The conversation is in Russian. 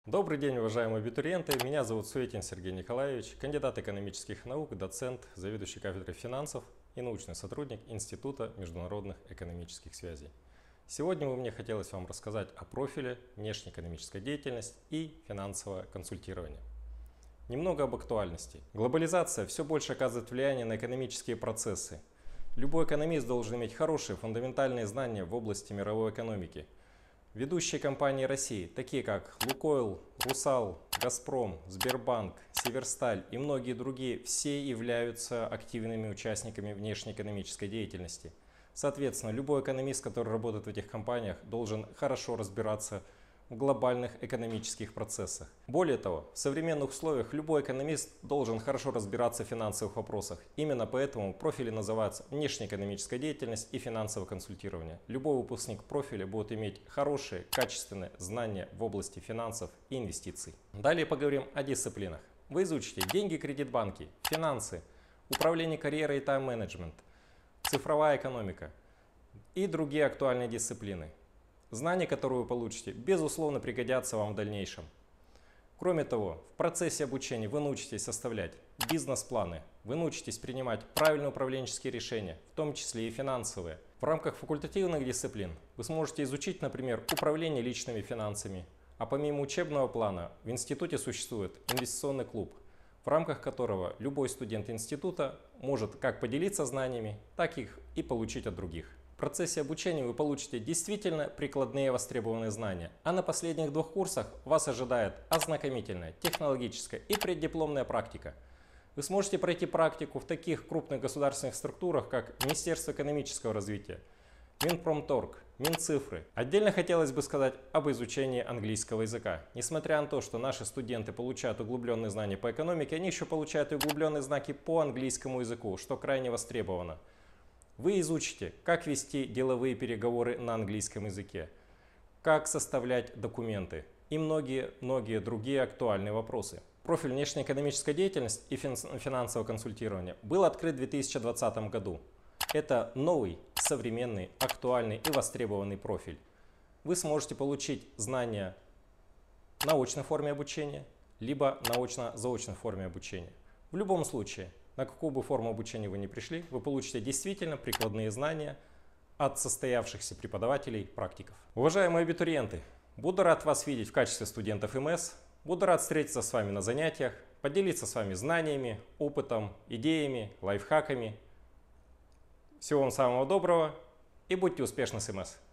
Добрый день, уважаемые абитуриенты. Меня зовут Суетин Сергей Николаевич, кандидат экономических наук, доцент, заведующий кафедрой финансов и научный сотрудник Института международных экономических связей. Сегодня мне хотелось вам рассказать о профиле внешнеэкономическая деятельность и финансовое консультирование. Немного об актуальности. Глобализация все больше оказывает влияние на экономические процессы. Любой экономист должен иметь хорошие фундаментальные знания в области мировой экономики. Ведущие компании России, такие как Лукойл, Русал, Газпром, Сбербанк, Северсталь и многие другие, все являются активными участниками внешнеэкономической деятельности. Соответственно, любой экономист, который работает в этих компаниях, должен хорошо разбираться в глобальных экономических процессах. Более того, в современных условиях любой экономист должен хорошо разбираться в финансовых вопросах. Именно поэтому профили называются внешнеэкономическая деятельность и финансовое консультирование. Любой выпускник профиля будет иметь хорошие, качественные знания в области финансов и инвестиций. Далее поговорим о дисциплинах. Вы изучите деньги, кредит, банки, финансы, управление карьерой и тайм-менеджмент, цифровая экономика и другие актуальные дисциплины. Знания, которые вы получите, безусловно пригодятся вам в дальнейшем. Кроме того, в процессе обучения вы научитесь составлять бизнес-планы, вы научитесь принимать правильные управленческие решения, в том числе и финансовые. В рамках факультативных дисциплин вы сможете изучить, например, управление личными финансами, а помимо учебного плана в институте существует инвестиционный клуб, в рамках которого любой студент института может как поделиться знаниями, так их и получить от других. В процессе обучения вы получите действительно прикладные востребованные знания, а на последних двух курсах вас ожидает ознакомительная, технологическая и преддипломная практика. Вы сможете пройти практику в таких крупных государственных структурах, как Министерство экономического развития, Минпромторг, Минцифры. Отдельно хотелось бы сказать об изучении английского языка. Несмотря на то, что наши студенты получают углубленные знания по экономике, они еще получают и углубленные знаки по английскому языку, что крайне востребовано. Вы изучите, как вести деловые переговоры на английском языке, как составлять документы и многие другие актуальные вопросы. Профиль внешнеэкономическая деятельность и финансовое консультирование был открыт в 2020 году. Это новый, современный, актуальный и востребованный профиль. Вы сможете получить знания в научной форме обучения, либо научно-заочной форме обучения. В любом случае, на какую бы форму обучения вы ни пришли, вы получите действительно прикладные знания от состоявшихся преподавателей, практиков. Уважаемые абитуриенты, буду рад вас видеть в качестве студентов МС, буду рад встретиться с вами на занятиях, поделиться с вами знаниями, опытом, идеями, лайфхаками. Всего вам самого доброго и будьте успешны с МС!